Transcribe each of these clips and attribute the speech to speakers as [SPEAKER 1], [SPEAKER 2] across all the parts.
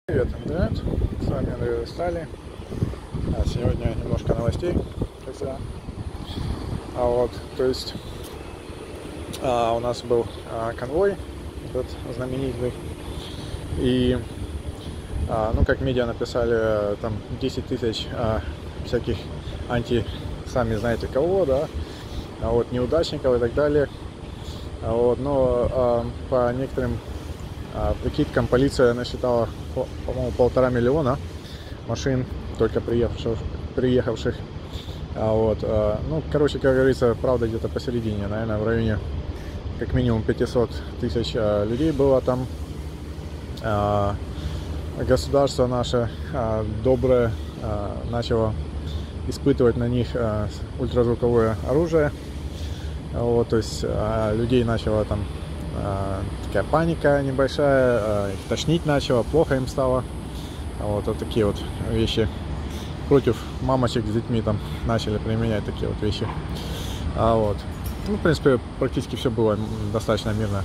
[SPEAKER 1] Привет, интернет! С вами Андрей Стали. Сегодня немножко новостей, как всегда. То есть у нас был конвой, этот знаменитый. И, как медиа написали, там 10 тысяч всяких сами знаете кого, да, неудачников и так далее. Но по некоторым прикидкам полиция насчитала, по-моему, 1,5 миллиона машин, только приехавших. Как говорится, правда где-то посередине, наверное, в районе как минимум 500 тысяч людей было там. Государство наше доброе начало испытывать на них ультразвуковое оружие. То есть людей начала там такая паника небольшая, их тошнить начало, плохо им стало. Вот такие вот вещи. Против мамочек с детьми там начали применять такие вот вещи. В принципе, практически все было достаточно мирно.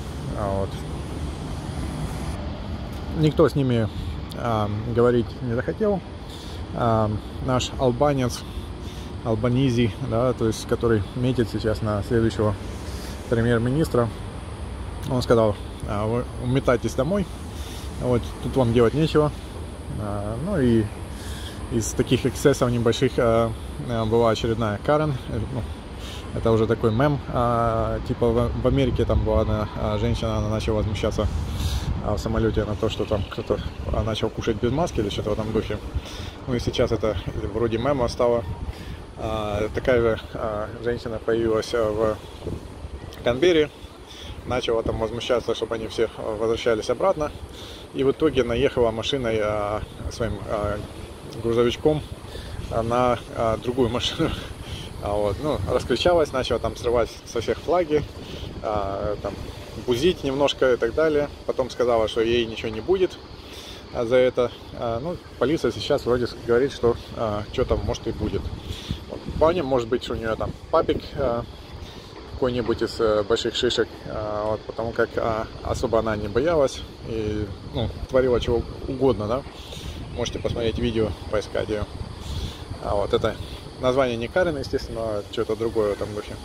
[SPEAKER 1] Никто с ними говорить не захотел. Наш Албанизи, да, то есть который метит сейчас на следующего премьер-министра, он сказал: вы уметайтесь домой, тут вам делать нечего. И из таких эксцессов небольших была очередная Карен. Это уже такой мем. Типа в Америке там была одна женщина, она начала возмущаться в самолете на то, что там кто-то начал кушать без маски или что-то в этом духе. И сейчас это вроде мема стало. Такая же женщина появилась в Канберре, начала там возмущаться, чтобы они все возвращались обратно. И в итоге наехала машиной своим грузовичком на другую машину. Раскричалась, начала там срывать со всех флаги, там, бузить немножко и так далее. Потом сказала, что ей ничего не будет за это. Полиция сейчас вроде говорит, что что-то может и будет. Вполне может быть, что у нее там папик какой-нибудь из больших шишек, потому как особо она не боялась и творила чего угодно, да. Можете посмотреть видео, поискать ее. Это название не Карен, естественно, а что-то другое в этом духе.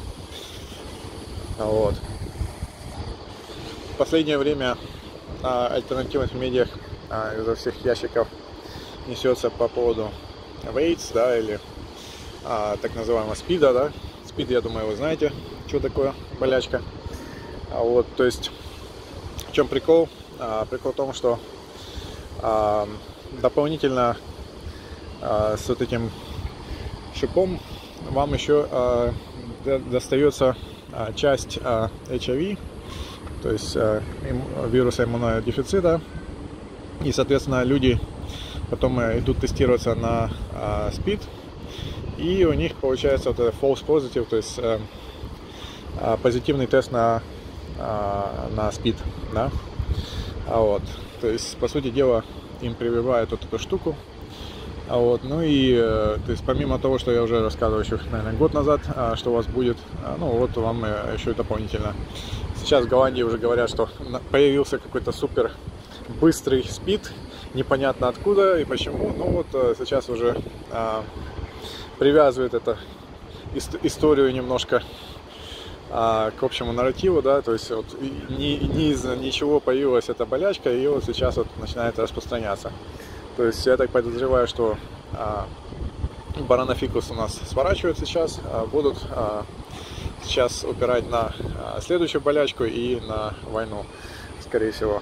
[SPEAKER 1] В последнее время альтернативных медиах изо всех ящиков несется по поводу AIDS, да, или так называемого СПИДа, да. СПИД, я думаю, вы знаете, что такое болячка. То есть в чем прикол? Прикол в том, что дополнительно с вот этим шипом вам еще достается часть HIV, то есть вируса иммунодефицита, и, соответственно, люди потом идут тестироваться на СПИД, и у них получается вот false positive, то есть позитивный тест на СПИД, да? То есть, по сути дела, им прививают вот эту штуку. То есть, помимо того, что я уже рассказывал еще, наверное, год назад, что у вас будет, вам еще и дополнительно. Сейчас в Голландии уже говорят, что появился какой-то супер быстрый СПИД, непонятно откуда и почему. Сейчас уже привязывает это историю немножко к общему нарративу, да, то есть не из-за ничего появилась эта болячка, и сейчас начинает распространяться. То есть я так подозреваю, что баранофикус у нас сворачивают сейчас, будут сейчас упирать на следующую болячку и на войну, скорее всего.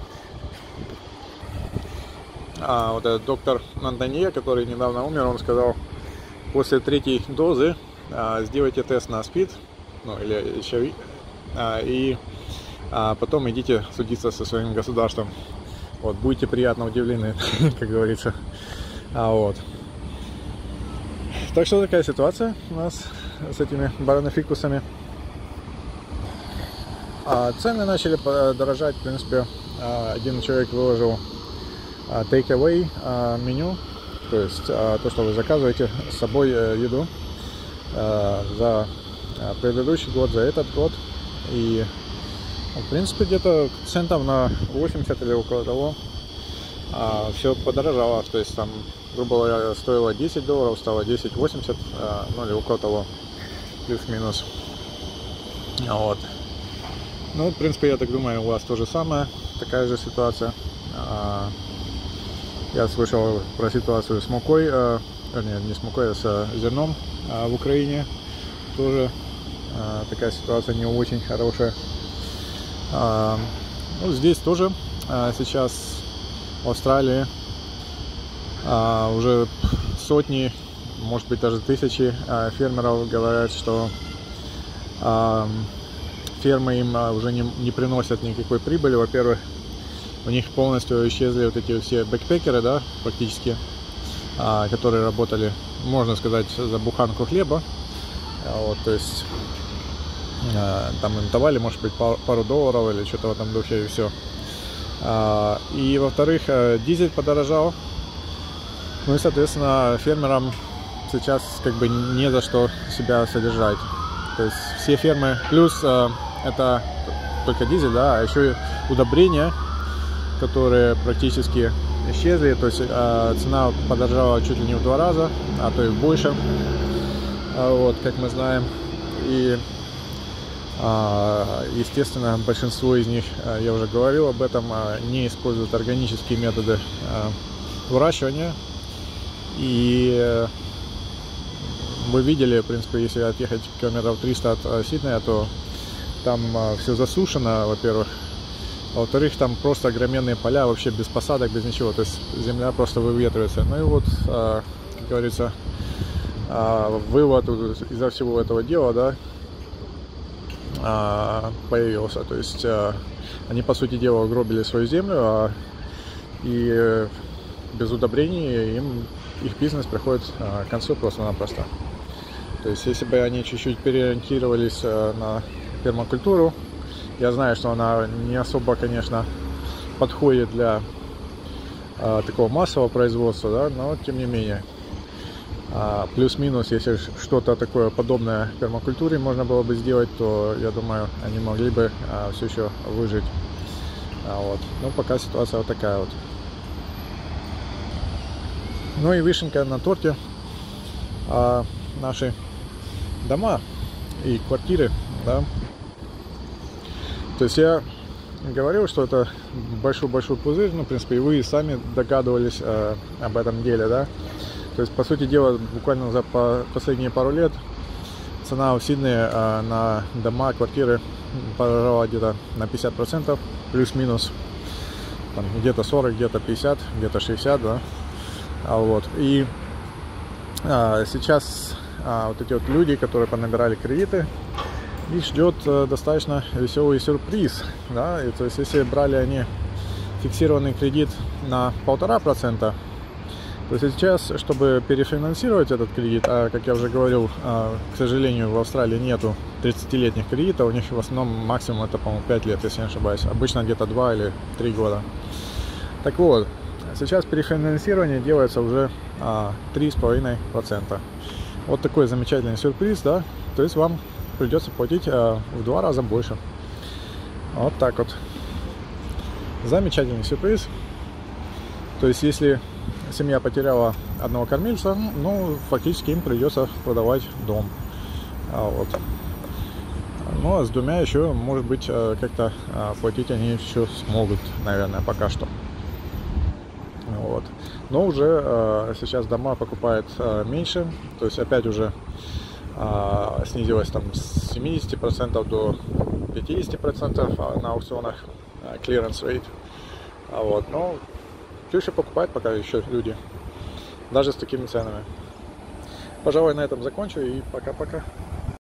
[SPEAKER 1] Этот доктор Нанданье, который недавно умер, он сказал: после 3-й дозы сделайте тест на СПИД, или HIV, и потом идите судиться со своим государством. Будете приятно удивлены, как говорится. Так что такая ситуация у нас с этими баранофикусами. Цены начали дорожать, в принципе. Один человек выложил take-away меню, то есть то, что вы заказываете с собой еду за предыдущий год, за этот год. И в принципе где-то центов на 80 или около того все подорожало. То есть там, грубо говоря, стоило $10, стало 10.80, ну или около того, плюс-минус. Вот. Ну, в принципе, я так думаю, у вас то же самое, такая же ситуация. Я слышал про ситуацию с мукой, вернее, не с мукой, а с зерном в Украине. Тоже такая ситуация не очень хорошая. Ну, здесь тоже сейчас в Австралии уже сотни, может быть даже тысячи фермеров говорят, что фермы им уже не приносят никакой прибыли. Во-первых, у них полностью исчезли вот эти все бэкпекеры, да, практически, которые работали, можно сказать, за буханку хлеба. Вот, то есть там им давали, может быть, пару долларов или что-то в этом духе, и все. И во-вторых, дизель подорожал. Ну и, соответственно, фермерам сейчас как бы не за что себя содержать. То есть все фермы, плюс это только дизель, да, а еще и удобрения, которые практически исчезли. То есть цена подорожала чуть ли не в 2 раза, а то и больше. Вот, как мы знаем. И естественно, большинство из них, я уже говорил об этом, не используют органические методы выращивания. И вы видели, в принципе, если отъехать километров 300 от Сиднея, то там все засушено, во-первых. А во-вторых, там просто огроменные поля, вообще без посадок, без ничего. То есть земля просто выветривается. Ну и вот, как говорится, вывод из-за всего этого дела, да, появился. То есть они, по сути дела, угробили свою землю, и без удобрений их бизнес приходит к концу просто-напросто. То есть если бы они чуть-чуть переориентировались на пермакультуру, я знаю, что она не особо, конечно, подходит для такого массового производства, да, но тем не менее. Плюс-минус, если что-то такое подобное пермакультуре можно было бы сделать, то, я думаю, они могли бы все еще выжить. Вот. Но пока ситуация вот такая вот. Ну и вишенка на торте. Наши дома и квартиры, да. То есть я говорил, что это большой-большой пузырь, ну, в принципе, и вы сами догадывались об этом деле, да. То есть, по сути дела, буквально за последние пару лет цена в Сиднее на дома, квартиры подорожала где-то на 50%, плюс-минус, где-то 40, где-то 50, где-то 60, да. Вот. И сейчас вот эти вот люди, которые понабирали кредиты, их ждет достаточно веселый сюрприз, да. И, то есть, если брали они фиксированный кредит на 1,5%, то есть сейчас, чтобы перефинансировать этот кредит, как я уже говорил, к сожалению, в Австралии нету 30-летних кредитов, у них в основном максимум это, по-моему, 5 лет, если не ошибаюсь, обычно где-то 2 или 3 года. Так вот, сейчас перефинансирование делается уже 3,5%. Вот такой замечательный сюрприз, да, то есть вам придется платить в 2 раза больше. Вот так вот. Замечательный сюрприз. То есть, если семья потеряла одного кормильца, ну, фактически им придется продавать дом. Вот. Ну, а с 2 еще, может быть, как-то платить они еще смогут, наверное, пока что. Вот. Но уже сейчас дома покупают меньше, то есть опять уже снизилось там с 70% до 50% на аукционах clearance rate. Вот. Но все еще покупают пока еще люди, даже с такими ценами. Пожалуй, на этом закончу и пока-пока.